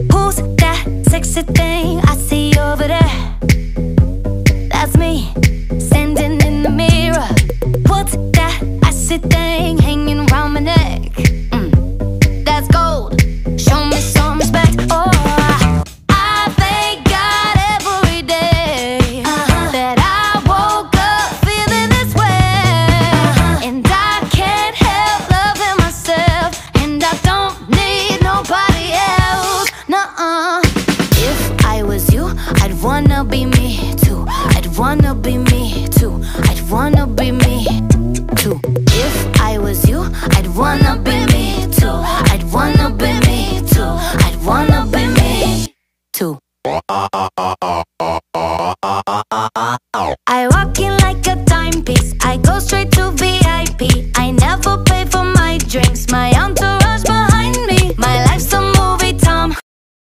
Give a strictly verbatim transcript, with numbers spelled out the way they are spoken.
Who's that sexy thing I see over there? That's me, standing in the mirror. What's that icy thing hanging round my neck? Mm, that's gold. Show me some respect. Oh, I thank God every day uh-huh. that I woke up feeling this way, uh-huh. and I can't help loving myself, and I don't need nobody else. Nuh-uh. If I was you, I'd wanna be me too. I'd wanna be me too. I'd wanna be me too. If I was you, I'd wanna be me too. I'd wanna be me too. I'd wanna be me too.